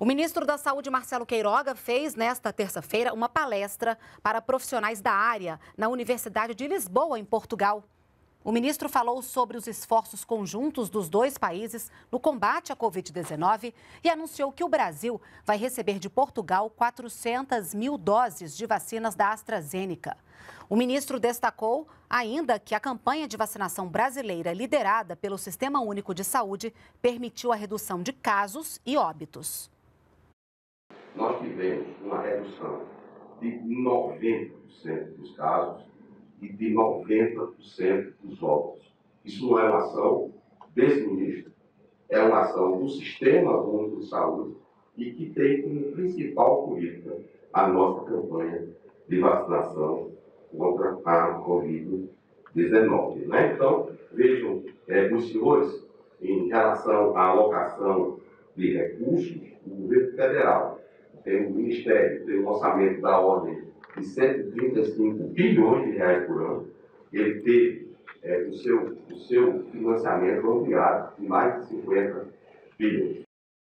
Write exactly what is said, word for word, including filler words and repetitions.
O ministro da Saúde, Marcelo Queiroga, fez nesta terça-feira uma palestra para profissionais da área na Universidade de Lisboa, em Portugal. O ministro falou sobre os esforços conjuntos dos dois países no combate à Covid dezenove e anunciou que o Brasil vai receber de Portugal quatrocentas mil doses de vacinas da AstraZeneca. O ministro destacou ainda que a campanha de vacinação brasileira, liderada pelo Sistema Único de Saúde, permitiu a redução de casos e óbitos. Nós tivemos uma redução de noventa por cento dos casos e de noventa por cento dos óbitos. Isso não é uma ação desse ministro, é uma ação do Sistema Único de Saúde e que tem como principal política a nossa campanha de vacinação contra a Covid dezenove. Né? Então, vejam é, os senhores, em relação à alocação de recursos, o governo federal tem um ministério, tem um orçamento da ordem de cento e trinta e cinco bilhões de reais por ano. Ele teve é, o, seu, o seu financiamento ampliado de mais de cinquenta bilhões.